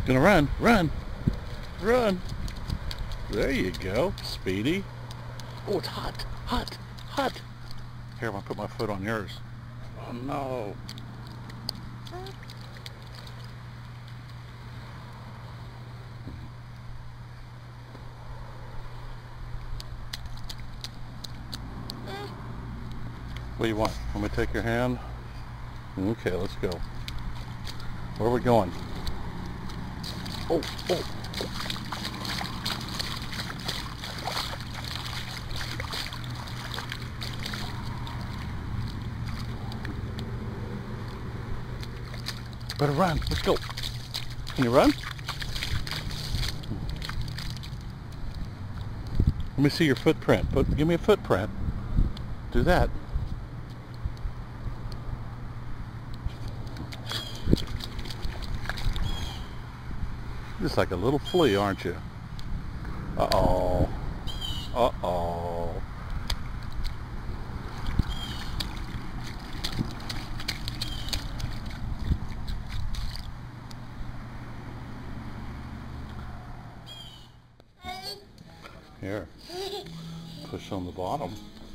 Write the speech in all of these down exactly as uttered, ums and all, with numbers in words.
Gonna run, run, run. There you go, Speedy. Oh, it's hot, hot, hot. Here, I'm gonna put my foot on yours. Oh no. What do you want? Want me to take your hand? Okay, let's go. Where are we going? Oh, oh. Better run. Let's go. Can you run? Let me see your footprint. Put, give me a footprint. Do that. Just like a little flea, aren't you? Uh-oh. Uh-oh. Here. Push on the bottom.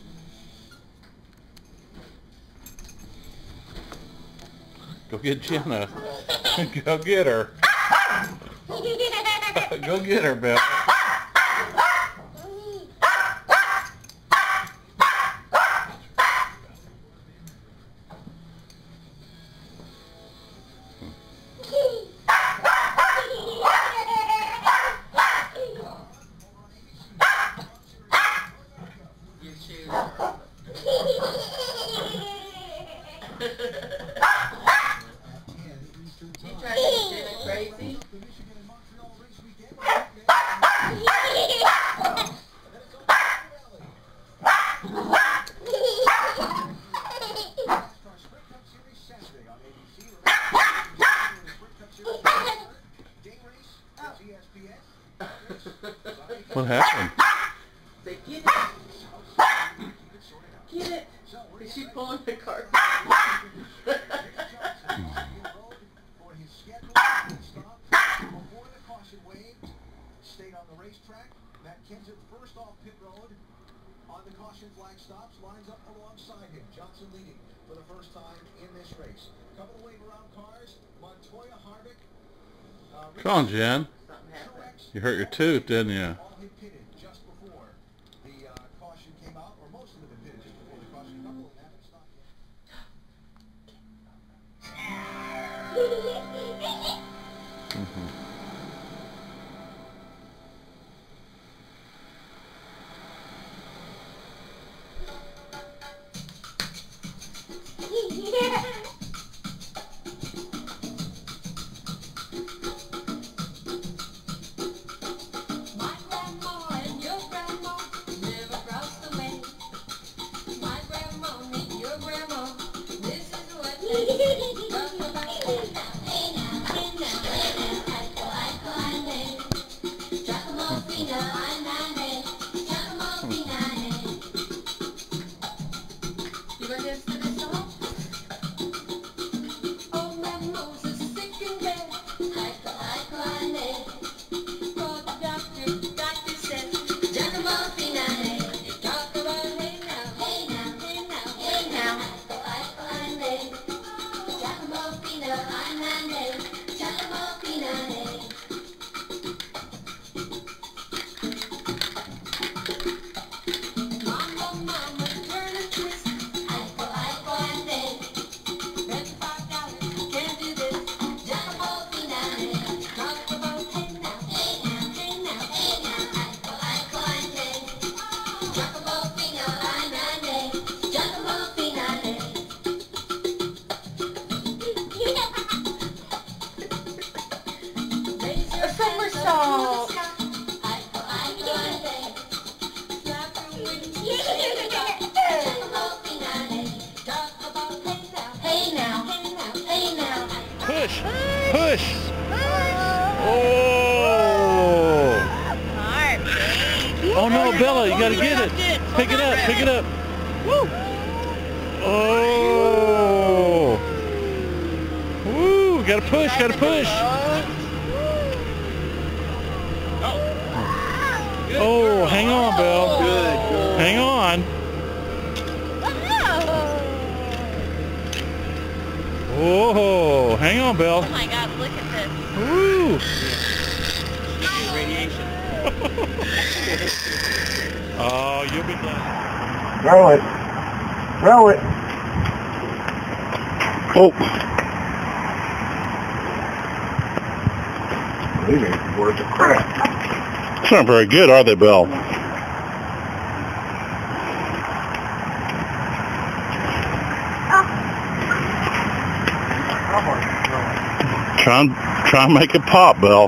Go get Jenna. Go get her. Go get her, Bill. You trying to get Jenna crazy? What happened? Say, get it. Get it. Is she pulling the cart? Stayed on the racetrack. Matt Kenseth first off pit road on the caution flag stops, lines up alongside him. Johnson leading for the first time in this race. Couple of wave around cars. Montoya, Harvick. Uh, Come on, Jen. Something happened. You hurt your tooth, didn't you? all had pitted just before the uh, caution came out, or most of them had pitted just before the caution. A couple of them haven't stopped yet. Mm-hmm. Push! Push! Oh! Oh no, Bella, you gotta get it! Pick it up, pick it up! Woo! Oh! Woo! Gotta push, gotta push! Oh, hang on, Belle. Oh my God, look at this. Woo! Radiation. Oh, you'll be glad. Roll it. Roll it. Oh. These ain't worth of crap. It's not very good, are they, Belle? Try and, try and make it pop, Belle.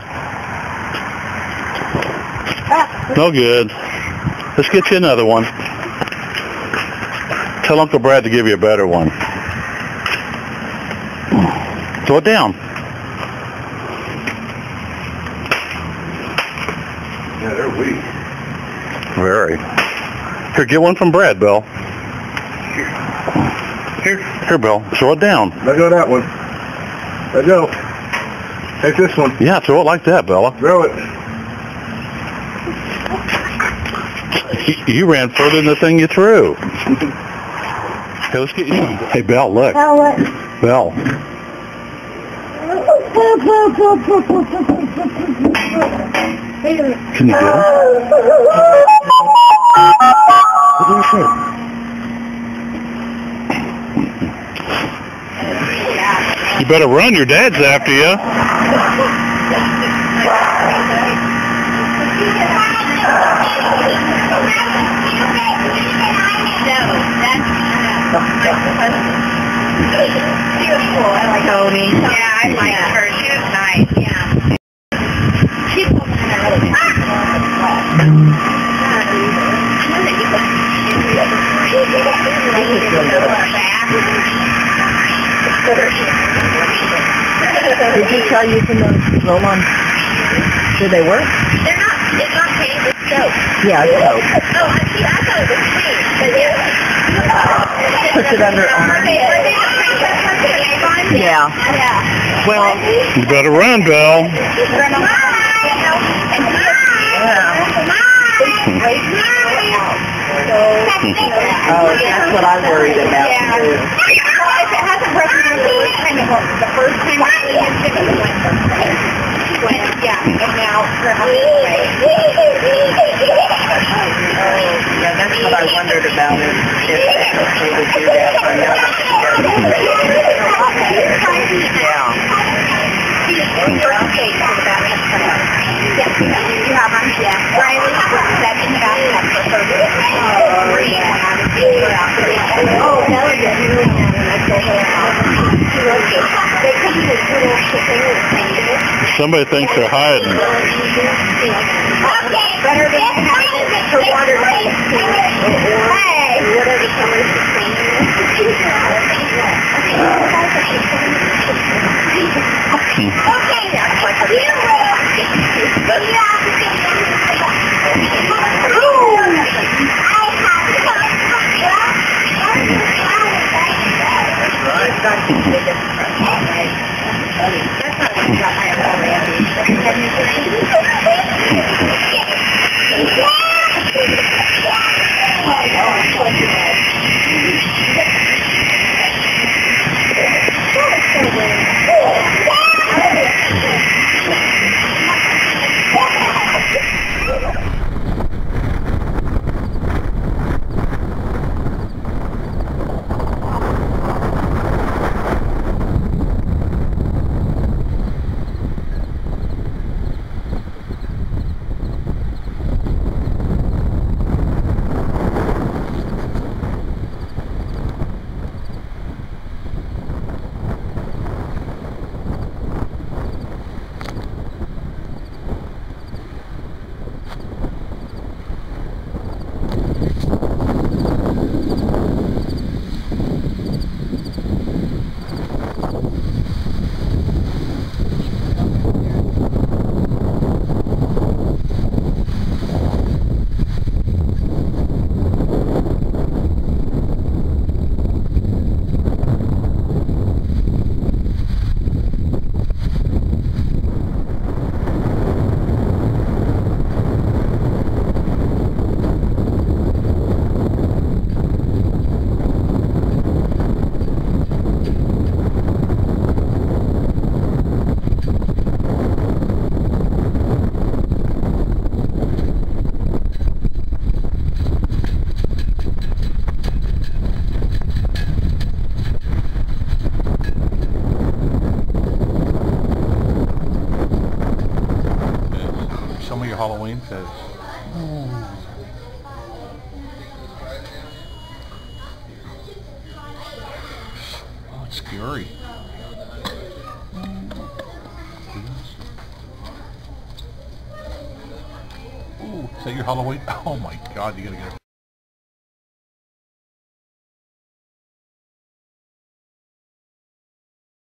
No good. Let's get you another one. Tell Uncle Brad to give you a better one. Throw it down. Yeah, they're weak. Very. Here, get one from Brad, Belle. Here. Here, Belle. Throw it down. Let go of that one. Let go. Take this one. Yeah, throw it like that, Bella. Throw it. You ran further than the thing you threw. Hey, let's get you. Hey, Belle, look. Belle. Can you get him? You better run. Your dad's after you. Tony. Yeah, I like her. She was nice. Yeah. She's so kind of really Did you try using those roll-on? Do they work? They're not, it's not paint, it's soap. Yeah, it's soap. Oh, I see, I thought it was paint. But yeah. Push it under arm. Yeah. Yeah. Well, You better run, Belle. yeah. Oh, that's what I worried about. Yeah. Too. Well, if it hasn't broken the first time, it won't. The first time it went, it went. Went, yeah. And now her husband's away. Yeah, that's what I wondered about is if they would do that. I know that she does. Yeah. You have them? Yeah. Riley was setting back up for her. Oh, that was it. They couldn't do little chicken. Somebody thinks they're hiding. Better than having her water or whatever somebody's saying. Okay, that's like a says. Oh. Oh, it's scary. Oh, is that your Halloween? Oh my God, you gotta get it.